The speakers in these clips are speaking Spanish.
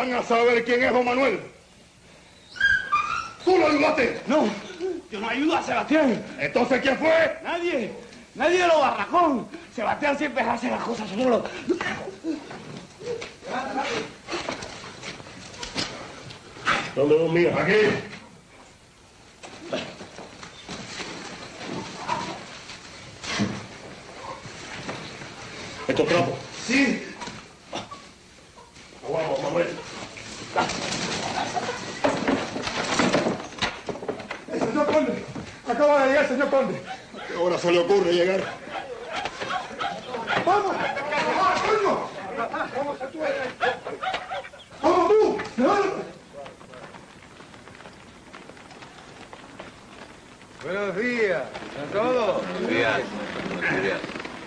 van a saber quién es don Manuel. ¿Tú lo ayudaste? No, yo no ayudo a Sebastián. ¿Entonces quién fue? Nadie. Nadie de los barracón. Sebastián siempre hace las cosas solo. ¿Dónde los míos? Aquí. ¿Estos trapos? Sí. Vamos, Manuel. Señor Conde, acaba de llegar el señor Conde. ¿A qué hora se le ocurre llegar? ¡Vamos! ¡Vamos, coño! ¡Vamos tú! ¡Vamos tú! Buenos días a todos. Buenos días. Buenos días.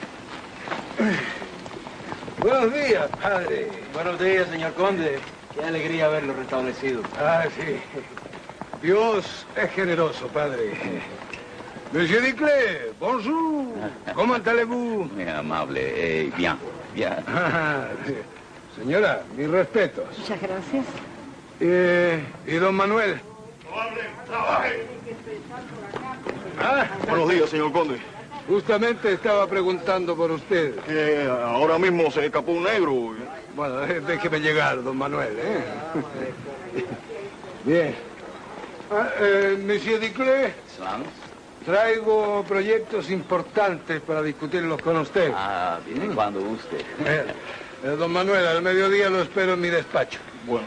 Buenos días, padre. Buenos días, señor Conde. Qué alegría verlo restablecido. Ah, sí. Dios es generoso, padre. Monsieur Duclé, bonjour. ¿Cómo allez-vous? Muy amable. Bien, bien. Ah, sí. Señora, mis respetos. Muchas gracias. ¿Y don Manuel? No hable, trabaje. Ah, Buenos días, señor Conde. justamente estaba preguntando por usted. Que ahora mismo se escapó un negro. Bueno, déjeme llegar, don Manuel, ¿eh? Bien. Monsieur Duclé, ¿Vamos? traigo proyectos importantes para discutirlos con usted. Ah, viene cuando guste. Don Manuel, al mediodía lo espero en mi despacho. Bueno.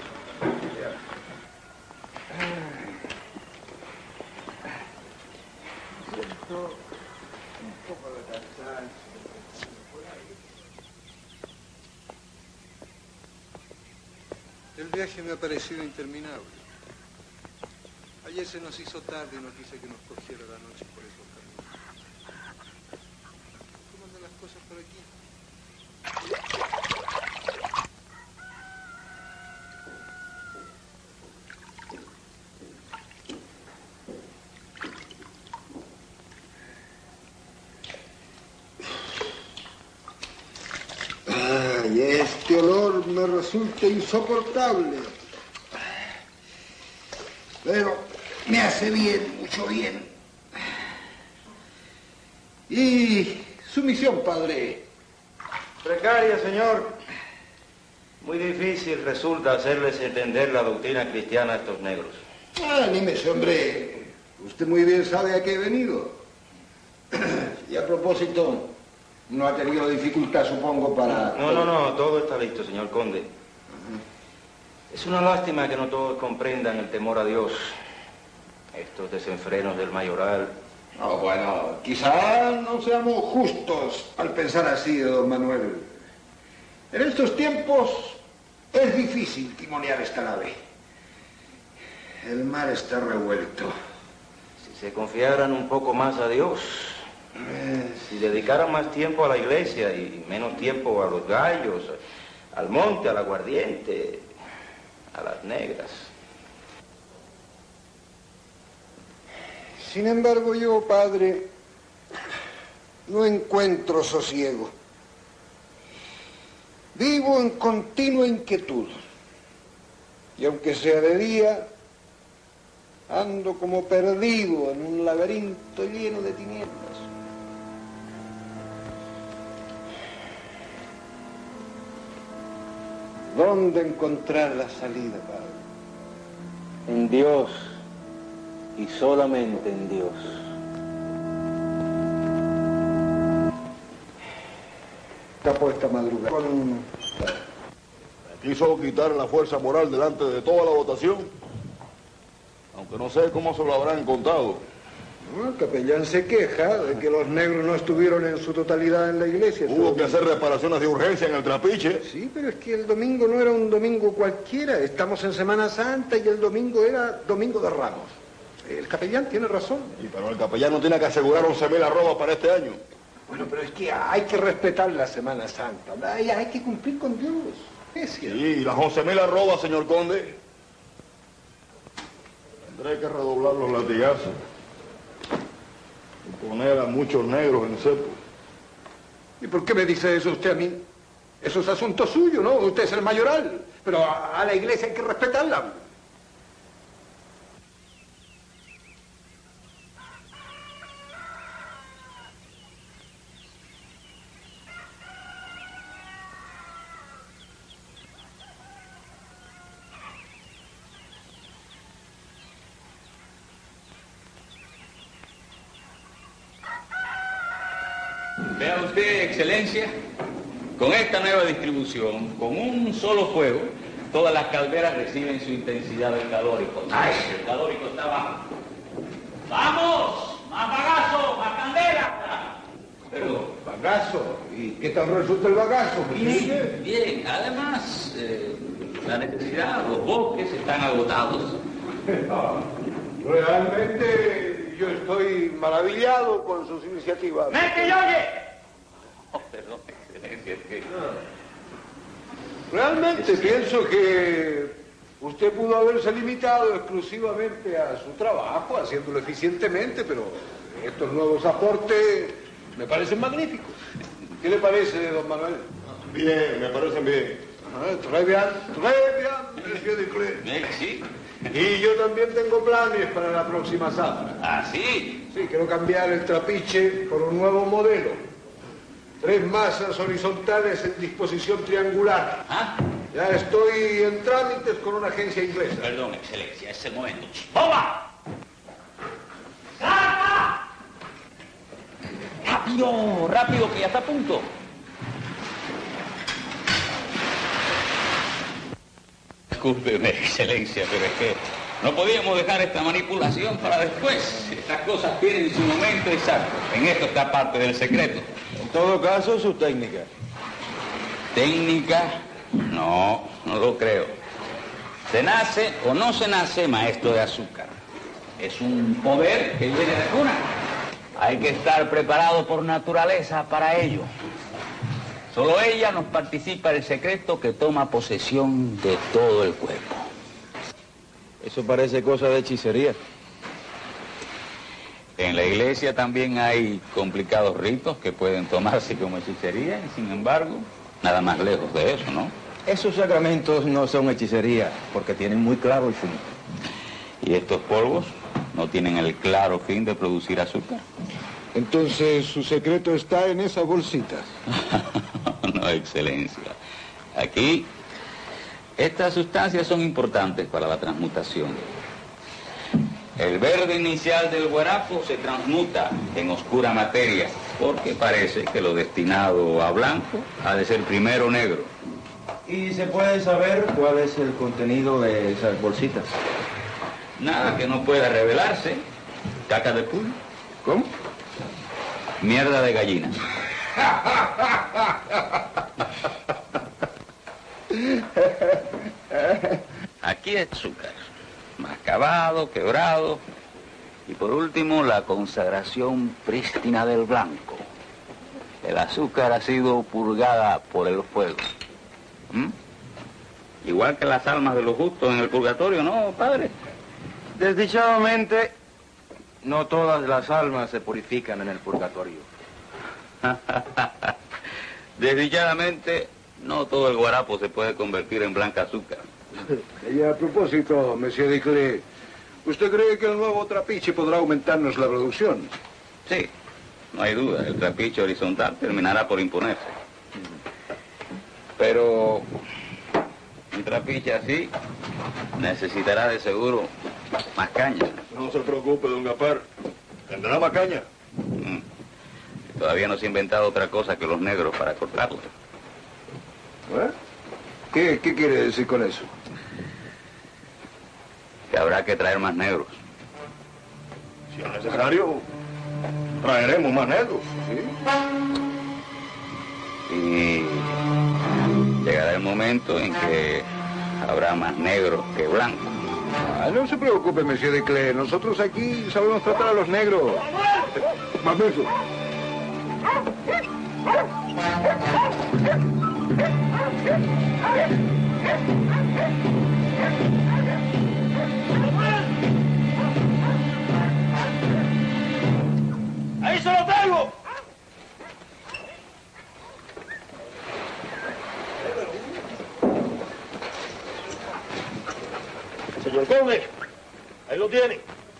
El viaje me ha parecido interminable. Ayer se nos hizo tarde y no quise que nos cogiera la noche por esos caminos. ¿Cómo andan las cosas por aquí? Ay, este olor me resulta insoportable. Pero me hace bien, mucho bien. Y su misión, padre. Precaria, señor. Muy difícil resulta hacerles entender la doctrina cristiana a estos negros. Anímese, hombre. Usted muy bien sabe a qué he venido. Y a propósito, no ha tenido dificultad, supongo, para... No, todo está listo, señor Conde. Es una lástima que no todos comprendan el temor a Dios. Estos desenfrenos del mayoral. No, bueno, quizá no seamos justos al pensar así, don Manuel. En estos tiempos es difícil timonear esta nave. El mar está revuelto. Si se confiaran un poco más a Dios, si dedicaran más tiempo a la iglesia y menos tiempo a los gallos, al monte, al aguardiente, a las negras. Sin embargo, yo, padre, no encuentro sosiego. Vivo en continua inquietud. Y aunque sea de día, ando como perdido en un laberinto lleno de tinieblas. ¿Dónde encontrar la salida, padre? En Dios y solamente en Dios. Tapó esta madrugada con... Quiso quitar la fuerza moral delante de toda la votación. Aunque no sé cómo se lo habrán contado. No, el capellán se queja de que los negros no estuvieron en su totalidad en la iglesia. Hubo que hacer reparaciones de urgencia en el trapiche. Sí, pero es que el domingo no era un domingo cualquiera. Estamos en Semana Santa y el domingo era Domingo de Ramos. El capellán tiene razón. Sí, pero el capellán no tiene que asegurar 11.000 arrobas para este año. Bueno, pero es que hay que respetar la Semana Santa. Hay que cumplir con Dios. Es cierto. Sí, y las 11.000 arrobas, señor conde. Tendré que redoblar los latigazos y poner a muchos negros en cepo. ¿Y por qué me dice eso usted a mí? Eso es asunto suyo, ¿no? Usted es el mayoral. Pero a la iglesia hay que respetarla. Vea usted, Excelencia, con esta nueva distribución, con un solo fuego, todas las calderas reciben su intensidad del calórico. ¡Ay! El calórico está bajo. ¡Vamos! ¡Más bagazo! ¡Más candela! Perdón. ¿Bagazo? ¿Y qué tal resulta el bagazo? Bien, bien. Además, la necesidad, los bosques están agotados. Realmente yo estoy maravillado con sus iniciativas. ¡Mete y oye! Oh, perdón, Excelencia, es que... Realmente pienso que usted pudo haberse limitado exclusivamente a su trabajo, haciéndolo eficientemente, pero estos nuevos aportes me parecen magníficos. ¿Qué le parece, don Manuel? Bien, me parecen bien. Très bien, monsieur Duclé. Sí. Y yo también tengo planes para la próxima zafra. ¿Ah, sí? Sí, quiero cambiar el trapiche por un nuevo modelo. 3 masas horizontales en disposición triangular. ¿Ah? Ya estoy en trámites con una agencia inglesa. Perdón, Excelencia, es el momento. ¡Bomba! ¡Saca! ¡Rápido! ¡Rápido, que ya está a punto! Discúlpeme, Excelencia, pero es que no podíamos dejar esta manipulación para después. Estas cosas tienen su momento exacto. En esto está parte del secreto. En todo caso, su técnica. ¿Técnica? No, no lo creo. Se nace o no se nace maestro de azúcar. Es un poder que viene de cuna. Hay que estar preparado por naturaleza para ello. Solo ella nos participa el secreto que toma posesión de todo el cuerpo. Eso parece cosa de hechicería. En la iglesia también hay complicados ritos que pueden tomarse como hechicería y sin embargo, nada más lejos de eso, ¿no? Esos sacramentos no son hechicería, porque tienen muy claro el fin. Y estos polvos no tienen el claro fin de producir azúcar. Entonces, su secreto está en esas bolsitas. No, Excelencia. Aquí, estas sustancias son importantes para la transmutación. El verde inicial del guarapo se transmuta en oscura materia, porque parece que lo destinado a blanco ha de ser primero negro. ¿Y se puede saber cuál es el contenido de esas bolsitas? Nada que no pueda revelarse. Caca de pulpo. ¿Cómo? Mierda de gallina. Aquí es azúcar. Mascabado, quebrado. Y por último, la consagración prístina del blanco. El azúcar ha sido purgada por el fuego. Igual que las almas de los justos en el purgatorio, ¿no, padre? Desdichadamente, no todas las almas se purifican en el purgatorio. Desdichadamente, no todo el guarapo se puede convertir en blanca azúcar. Y a propósito, monsieur Duclé, ¿usted cree que el nuevo trapiche podrá aumentarnos la producción? Sí, no hay duda, el trapiche horizontal terminará por imponerse. Pero un trapiche así necesitará de seguro más caña. No se preocupe, don Gaspar. Tendrá más caña. Todavía no se ha inventado otra cosa que los negros para cortarlo. ¿Qué quiere decir con eso? Que habrá que traer más negros. Si es necesario, traeremos más negros. ¿Sí? Y llegará el momento en que habrá más negros que blancos. No se preocupe, monsieur Duclé. Nosotros aquí sabemos tratar a los negros. Más besos. ¡Ahí se lo traigo! conde. Ahí lo tienen.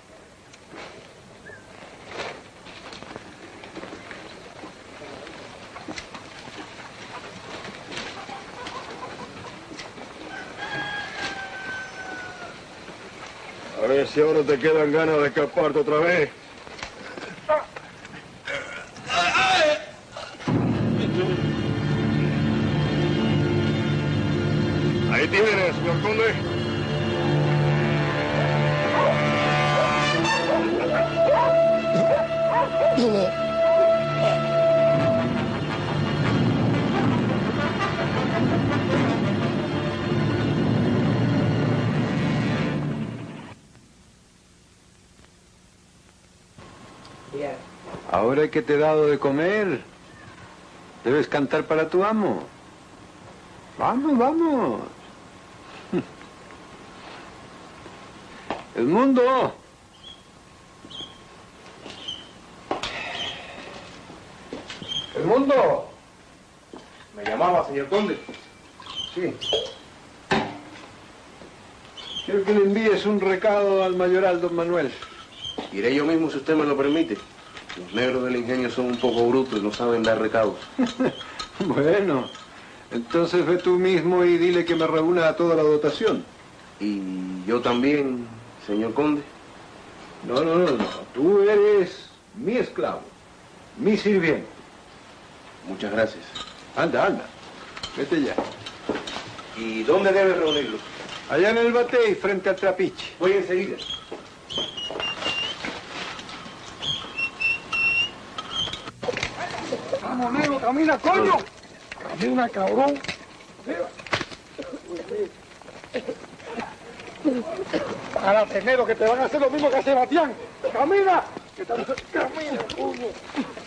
A ver si ahora te quedan ganas de escaparte otra vez. Ahí tienes, señor conde. Ahora que te he dado de comer, debes cantar para tu amo. Vamos, vamos. Edmundo. Edmundo. Me llamaba, señor conde. Sí. Quiero que le envíes un recado al mayoral don Manuel. Iré yo mismo si usted me lo permite. Los negros del ingenio son un poco brutos y no saben dar recados. Bueno, entonces ve tú mismo y dile que me reúna a toda la dotación. ¿Y yo también, señor conde? No. Tú eres mi esclavo, mi sirviente. Muchas gracias. Anda. Vete ya. ¿Y dónde debe reunirlos? Allá en el batey, frente al trapiche. Voy enseguida. Vamos, negro, camina, coño. Camina, cabrón. Párate, negro, que te van a hacer lo mismo que a Sebastián. Camina. Camina, coño.